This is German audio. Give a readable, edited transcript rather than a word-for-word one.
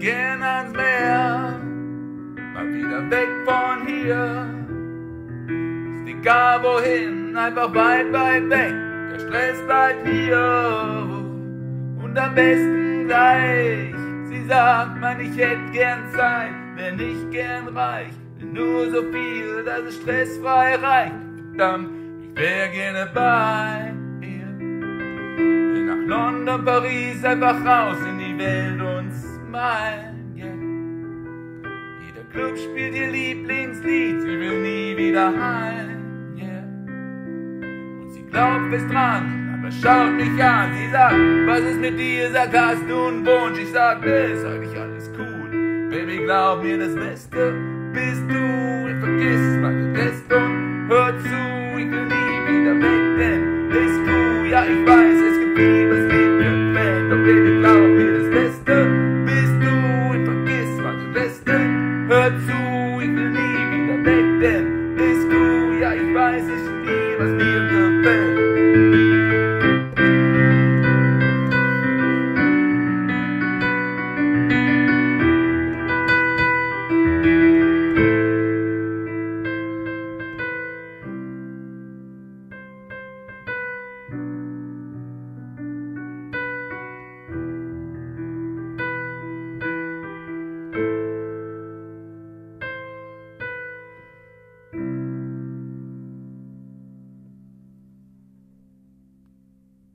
gern ans Meer, mal wieder weg von hier. Ist egal wohin, einfach weit, weit weg. Der Stress bleibt hier und am besten gleich. Sie sagt man, ich hätte gern Zeit, wär nicht gern reich, denn nur so viel, dass es stressfrei reicht. Verdammt, ich wär gerne bei ihr. Will nach London, Paris, einfach raus in die Welt und smile, yeah. Jeder Club spielt ihr Lieblingslied, sie will nie wieder heim, yeah. Und sie glaubt fest dran, aber schaut mich an. Sie sagt, was ist mit dir? Sag, hast du einen Wunsch? Ich sag, ist eigentlich alles cool. Baby, glaub mir, das Beste bist du. Ich vergiss meine Rest und hör zu. Ich will nie wieder weg, denn bist du, ja, ich weiß.